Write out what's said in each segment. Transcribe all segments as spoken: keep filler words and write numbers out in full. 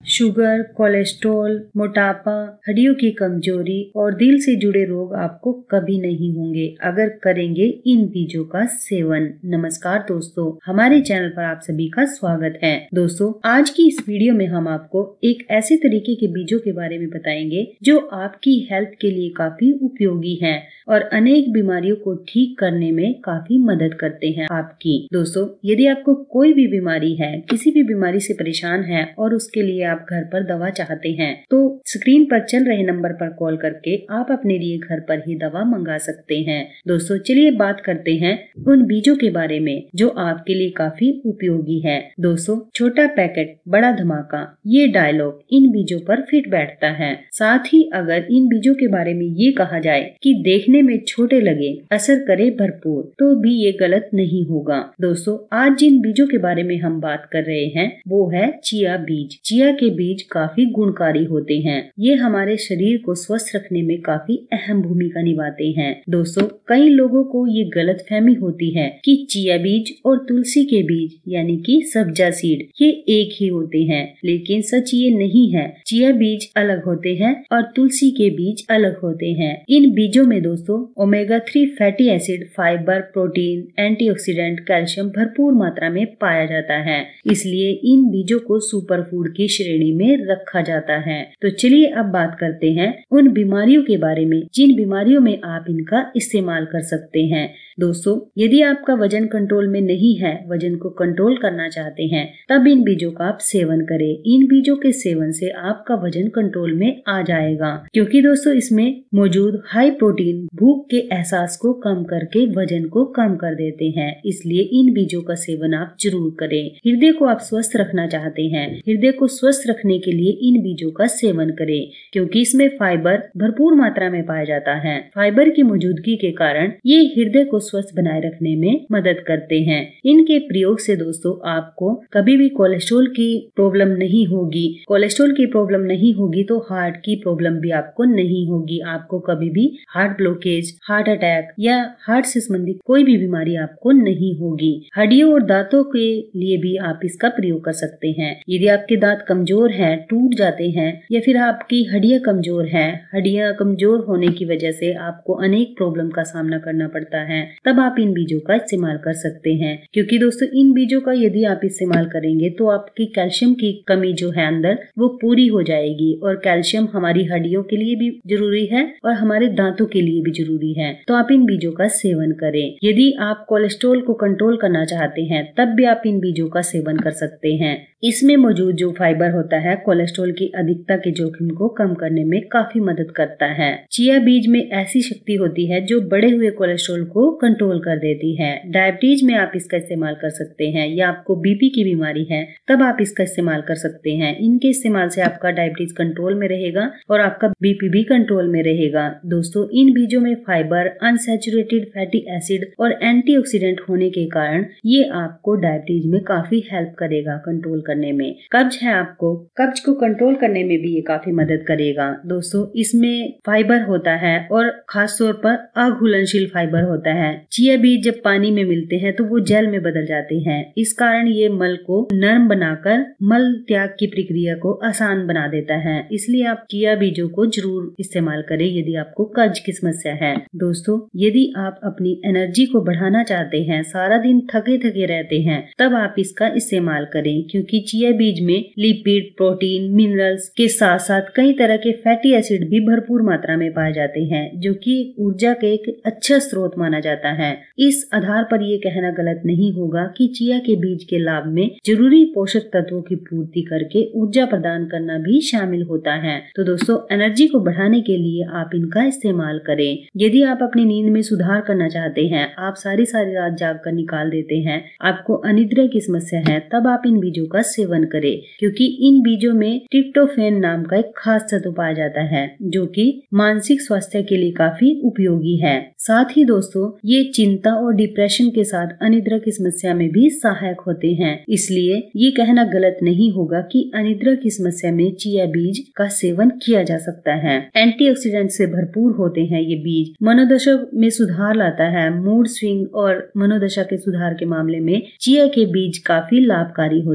Sugar, cholesterol, मोटापा, हड्डियों की कमजोरी और दिल से जुड़े रोग आपको कभी नहीं होंगे अगर करेंगे इन बीजों का सेवन। नमस्कार दोस्तों, हमारे चैनल पर आप सभी का स्वागत है। दोस्तों, आज की इस वीडियो में हम आपको एक ऐसे तरीके के बीजों के बारे में बताएंगे जो आपकी हेल्थ के लिए काफी उपयोगी हैं और अनेक बीमारियों को ठीक करने में काफी मदद करते हैं आपकी। दोस्तों, यदि आपको कोई भी बीमारी है, किसी भी बीमारी से परेशान है और उसके लिए आप घर पर दवा चाहते हैं, तो स्क्रीन पर चल रहे नंबर पर कॉल करके आप अपने लिए घर पर ही दवा मंगा सकते हैं। दोस्तों, चलिए बात करते हैं उन बीजों के बारे में जो आपके लिए काफी उपयोगी है। दोस्तों, छोटा पैकेट बड़ा धमाका, ये डायलॉग इन बीजों पर फिट बैठता है। साथ ही अगर इन बीजों के बारे में ये कहा जाए कि देखने में छोटे लगे, असर करे भरपूर, तो भी ये गलत नहीं होगा। दोस्तों, आज जिन बीजों के बारे में हम बात कर रहे हैं वो है चिया बीज। चिया के बीज काफी गुणकारी होते हैं। ये हमारे शरीर को स्वस्थ रखने में काफी अहम भूमिका निभाते हैं। दोस्तों, कई लोगों को ये गलतफहमी होती है कि चिया बीज और तुलसी के बीज यानी कि सब्जा सीड ये एक ही होते हैं, लेकिन सच ये नहीं है। चिया बीज अलग होते हैं और तुलसी के बीज अलग होते हैं। इन बीजों में दोस्तों omega three fatty acid, fibre, protein, antioxidant, calcium भरपूर मात्रा में पाया जाता है। इसलिए इन बीजों को सुपर फूड की श्रेणी में रखा जाता है। तो चलिए अब बात करते हैं उन बीमारियों के बारे में जिन बीमारियों में आप इनका इस्तेमाल कर सकते हैं। दोस्तों, यदि आपका वजन कंट्रोल में नहीं है, वजन को कंट्रोल करना चाहते हैं, तब इन बीजों का आप सेवन करें। इन बीजों के सेवन से आपका वजन कंट्रोल में आ जाएगा, क्योंकि दोस्तों इसमें मौजूद हाई प्रोटीन भूख के एहसास को कम करके वजन को कम कर देते हैं। इसलिए इन बीजों का सेवन आप जरूर करें। हृदय को आप स्वस्थ रखना चाहते हैं, हृदय को स्वस्थ रखने के लिए इन बीजों का सेवन करें, क्योंकि इसमें फाइबर भरपूर मात्रा में पाया जाता है। फाइबर की मौजूदगी के कारण ये हृदय को स्वस्थ बनाए रखने में मदद करते हैं। इनके प्रयोग से दोस्तों आपको कभी भी कोलेस्ट्रॉल की प्रॉब्लम नहीं होगी। कोलेस्ट्रॉल की प्रॉब्लम नहीं होगी तो हार्ट की प्रॉब्लम भी आपको नहीं होगी। आपको कभी भी हार्ट ब्लॉकेज, हार्ट अटैक या हार्ट से संबंधित कोई भी बीमारी आपको नहीं होगी। हड्डियों और दांतों के लिए भी आप इसका प्रयोग कर सकते हैं। यदि आपके दांत कमजोर हैं, टूट जाते हैं या फिर आपकी हड्डियां कमजोर हैं, हड्डियां कमजोर होने की वजह से आपको अनेक प्रॉब्लम का सामना करना पड़ता है, तब आप इन बीजों का इस्तेमाल कर सकते हैं। क्योंकि दोस्तों इन बीजों का यदि आप इस्तेमाल करेंगे तो आपकी कैल्शियम की कमी जो है अंदर वो पूरी हो जाएगी, और कैल्शियम हमारी हड्डियों के लिए भी जरूरी है और हमारे दांतों के लिए भी जरूरी है। तो आप इन बीजों का सेवन करें। यदि आप कोलेस्ट्रॉल को कंट्रोल करना चाहते हैं, तब भी आप इन बीजों का सेवन कर सकते हैं। इसमें मौजूद जो फाइबर होता है कोलेस्ट्रॉल की अधिकता के जोखिम को कम करने में काफी मदद करता है। चिया बीज में ऐसी शक्ति होती है जो बढ़े हुए कोलेस्ट्रॉल को कंट्रोल कर देती है। डायबिटीज में आप इसका इस्तेमाल कर सकते हैं, या आपको बीपी की बीमारी है तब आप इसका इस्तेमाल कर सकते हैं। इनके इस्तेमाल से आपका डायबिटीज कंट्रोल में रहेगा और आपका बीपी भी कंट्रोल में रहेगा। दोस्तों, इन बीजों में फाइबर, अनसैचुरेटेड फैटी एसिड और एंटीऑक्सीडेंट होने के कारण ये आपको डायबिटीज में काफी हेल्प करेगा कंट्रोल करने में। कब्ज है, आपको कब्ज को कंट्रोल करने में भी ये काफी मदद करेगा। दोस्तों, इसमें फाइबर होता है और खास तौर पर अघुलनशील फाइबर होता है। चिया बीज जब पानी में मिलते हैं तो वो जेल में बदल जाते हैं। इस कारण ये मल को नरम बनाकर मल त्याग की प्रक्रिया को आसान बना देता है। इसलिए आप चिया बीजों को जरूर इस्तेमाल करें यदि आपको कब्ज की समस्या है। दोस्तों, यदि आप अपनी एनर्जी को बढ़ाना चाहते हैं, सारा दिन थके थके रहते हैं, तब आप इसका इस्तेमाल करें, क्योंकि चिया बीज में लिपिड, प्रोटीन, मिनरल्स के साथ साथ कई तरह के फैटी एसिड भी भरपूर मात्रा में पाए जाते हैं, जो कि ऊर्जा का एक अच्छा स्रोत माना जाता है। इस आधार पर यह कहना गलत नहीं होगा कि चिया के बीज के लाभ में जरूरी पोषक तत्वों की पूर्ति करके ऊर्जा प्रदान करना भी शामिल होता है। तो दोस्तों, एनर्जी को बढ़ाने के लिए आप इनका इस्तेमाल करें। यदि आप अपनी नींद में सुधार करना चाहते हैं, आप सारी सारी रात जाग कर निकाल देते हैं, आपको अनिद्रा की समस्या है, तब आप इन बीजों का सेवन करें, क्योंकि इन बीजों में ट्रिप्टोफैन नाम का एक खास तत्व पाया जाता है जो कि मानसिक स्वास्थ्य के लिए काफी उपयोगी है। साथ ही दोस्तों, ये चिंता और डिप्रेशन के साथ अनिद्रा की समस्या में भी सहायक होते हैं। इसलिए ये कहना गलत नहीं होगा कि अनिद्रा की समस्या में चिया बीज का सेवन किया जा सकता है। एंटीऑक्सीडेंट से भरपूर होते हैं ये बीज। मनोदशा में सुधार लाता है। मूड स्विंग और मनोदशा के सुधार के मामले में चिया के बीज काफी लाभकारी होते हैं।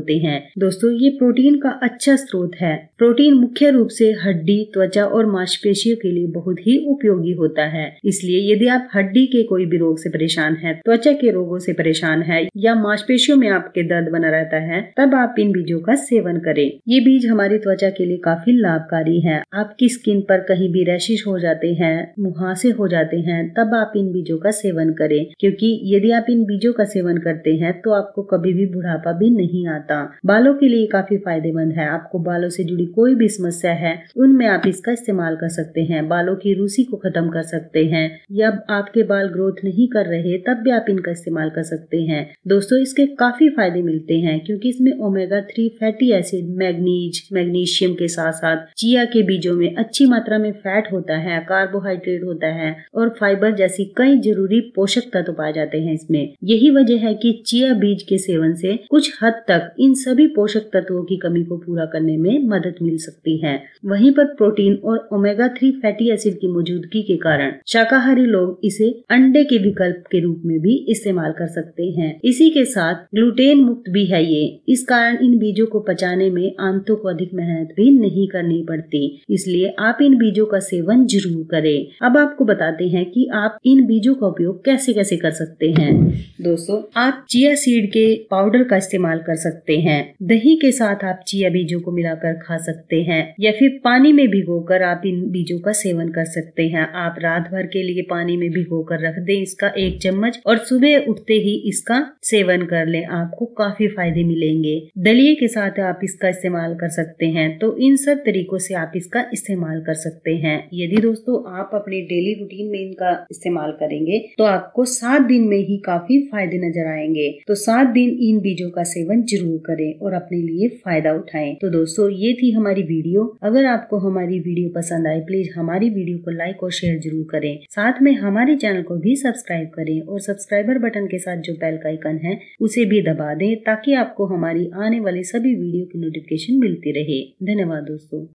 दोस्तों ये प्रोटीन का अच्छा स्रोत है। प्रोटीन मुख्य रूप से हड्डी, त्वचा और मांसपेशियों के लिए बहुत ही उपयोगी होता है। इसलिए यदि आप हड्डी के कोई भी रोग से परेशान हैं, त्वचा के रोगों से परेशान है या मांसपेशियों में आपके दर्द बना रहता है, तब आप इन बीजों का सेवन करें। ये बीज हमारी त्वचा के लिए काफी लाभकारी है। आपकी स्किन पर कहीं भी रैशेस हो जाते हैं, मुहासे हो जाते हैं, तब आप इन बीजों का सेवन करें, क्योंकि यदि आप इन बीजों का सेवन करते हैं तो आपको कभी भी बुढ़ापा भी नहीं आता। बालों के लिए काफी फायदेमंद है। आपको बालों से जुड़ी कोई भी समस्या है, उनमें आप इसका इस्तेमाल कर सकते हैं। बालों की रूसी को खत्म कर सकते हैं, या आपके बाल ग्रोथ नहीं कर रहे तब भी आप इनका इस्तेमाल कर सकते हैं। दोस्तों इसके काफी फायदे मिलते हैं, क्योंकि इसमें omega three fatty acid, manganese, magnesium के साथ साथ चिया के बीजों में अच्छी मात्रा में फैट होता है, कार्बोहाइड्रेट होता है और फाइबर जैसी कई जरूरी पोषक तत्व पाए जाते हैं इसमें। यही वजह है कि चिया बीज के सेवन से कुछ हद तक इन सभी पोषक तत्वों की कमी को पूरा करने में मदद मिल सकती है। वहीं पर प्रोटीन और ओमेगा थ्री फैटी एसिड की मौजूदगी के कारण शाकाहारी लोग इसे अंडे के विकल्प के रूप में भी इस्तेमाल कर सकते हैं। इसी के साथ ग्लूटेन मुक्त भी है ये, इस कारण इन बीजों को पचाने में आंतों को अधिक मेहनत भी नहीं करनी पड़ती। इसलिए आप इन बीजों का सेवन जरूर करें। अब आपको बताते हैं कि आप इन बीजों का उपयोग कैसे कैसे कर सकते हैं। दोस्तों आप चिया सीड के पाउडर का इस्तेमाल कर सकते हैं। दही के साथ आप चिया बीजों को मिलाकर खा सकते हैं, या फिर पानी में भिगोकर आप इन बीजों का सेवन कर सकते हैं। आप रात भर के लिए पानी में भिगोकर रख दें इसका एक चम्मच, और सुबह उठते ही इसका सेवन कर लें। आपको काफी फायदे मिलेंगे। दलिए के साथ आप इसका इस्तेमाल कर सकते हैं। तो इन सब तरीकों से आप इसका इस्तेमाल कर सकते हैं। यदि दोस्तों आप अपने डेली रूटीन में इनका इस्तेमाल करेंगे तो आपको सात दिन में ही काफी फायदे नजर आएंगे। तो सात दिन इन बीजों का सेवन जरूर करें और अपने लिए फायदा उठाएं। तो दोस्तों ये थी हमारी वीडियो। अगर आपको हमारी वीडियो पसंद आए, प्लीज हमारी वीडियो को लाइक और शेयर जरूर करें। साथ में हमारे चैनल को भी सब्सक्राइब करें और सब्सक्राइबर बटन के साथ जो बेल का आइकन है उसे भी दबा दें, ताकि आपको हमारी आने वाली सभी वीडियो की नोटिफिकेशन मिलती रहे। धन्यवाद दोस्तों।